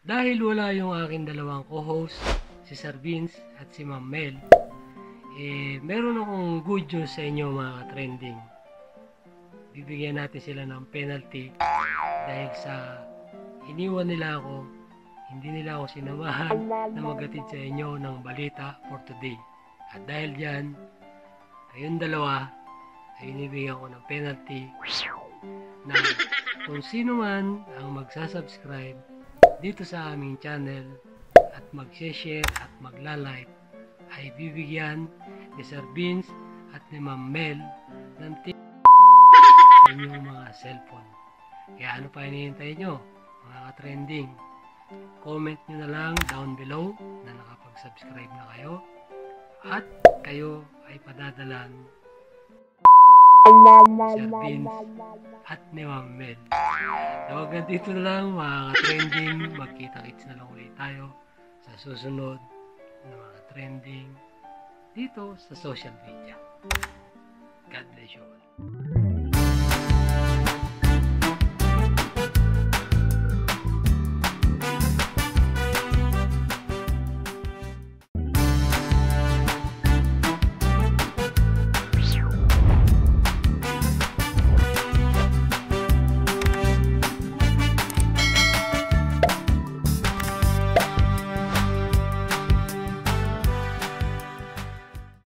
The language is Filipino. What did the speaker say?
Dahil wala yung aking dalawang co-host, si Sir Vince at si Ma'am Mel, meron akong good news sa inyo mga trending. Bibigyan natin sila ng penalty dahil sa iniwan nila ako, hindi nila ako sinamahan na maghatid sa inyo ng balita for today. At dahil dyan, kayong dalawa ay inibigyan ko ng penalty na kung sino man ang magsasubscribe dito sa aming channel at mag-share at magla-like ay bibigyan ni Sir Vince at ni Ma'am Mel ng tip sa inyong mga cellphone. Kaya ano pa hinihintay nyo mga ka-trending? Comment nyo na lang down below na nakapag-subscribe na kayo at kayo ay padadalan Sir Vince at ni Ma'am Mel. So hanggang dito na lang mga ka-trending. Magkita-kits na lang ulit tayo sa susunod na mga trending dito sa social media. God bless you all.